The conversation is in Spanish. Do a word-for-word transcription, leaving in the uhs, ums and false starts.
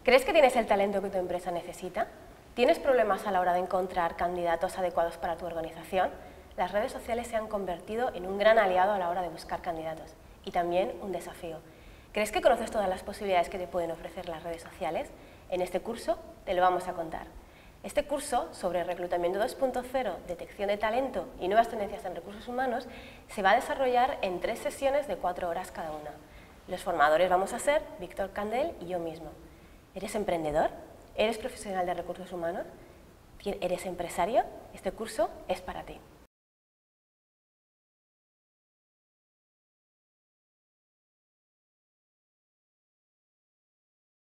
¿Crees que tienes el talento que tu empresa necesita? ¿Tienes problemas a la hora de encontrar candidatos adecuados para tu organización? Las redes sociales se han convertido en un gran aliado a la hora de buscar candidatos y también un desafío. ¿Crees que conoces todas las posibilidades que te pueden ofrecer las redes sociales? En este curso te lo vamos a contar. Este curso sobre reclutamiento dos punto cero, detección de talento y nuevas tendencias en recursos humanos se va a desarrollar en tres sesiones de cuatro horas cada una. Los formadores vamos a ser Víctor Candel y yo mismo. ¿Eres emprendedor? ¿Eres profesional de recursos humanos? ¿Eres empresario? Este curso es para ti.